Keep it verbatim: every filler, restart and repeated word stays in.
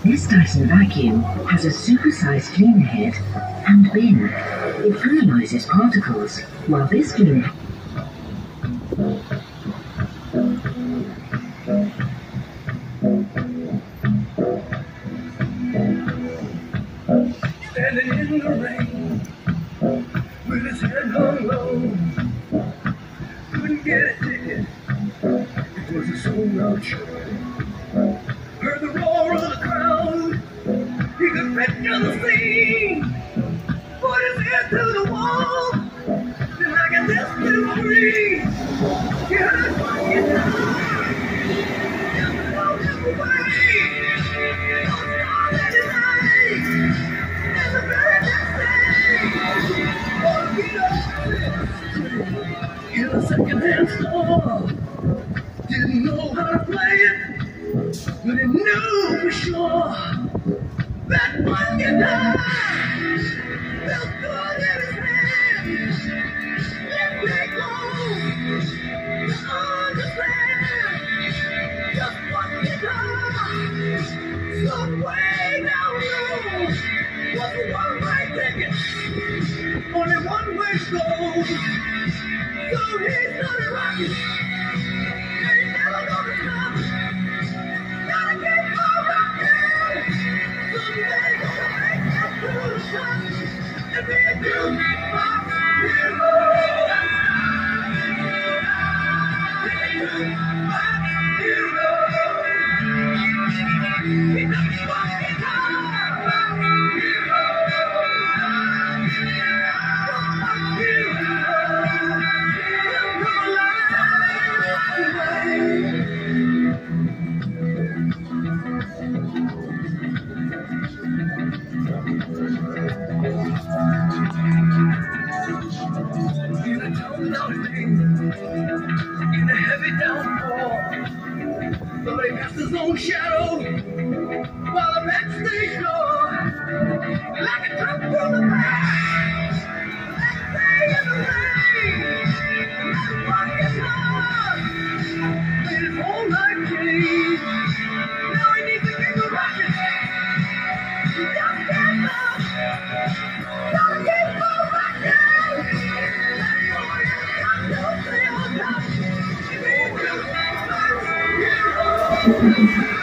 This Dyson vacuum has a supersized cleaner head and bin. It analyzes particles, while this cleaner... Standing in the rain, with his head hung low, couldn't get a ticket, it was a sold-out show. Heard the roar of the crowd, he could picture the scene, put his head to the wall, then like a distant breeze, he heard one guitar, just walk away, don't stop at his age, and the very next day, oh, get up, in a second-hand store, didn't know how to play it, but he knew for sure that one guitar felt good in his hands. Let me go to understand just one guitar, some way down the road, was a one-way ticket, only one-way goes. So he started rocking, ain't never gonna stop. Gotta keep on rocking. Someday gonna make it to the top and be a jukebox hero. Be a jukebox hero. Be the fucking jukebox hero. Jukebox hero. He'll come alive. In a town out rain, in a heavy downpour, thought he passed his own shadow while the backstage door, like a truck from the past. That day in the rain, that one guitar made his whole life change. Now he needs to keep the rockin'. He just can't stop. Gotta keep on rockin'. That boy has got to stay on top. Be a jukebox hero.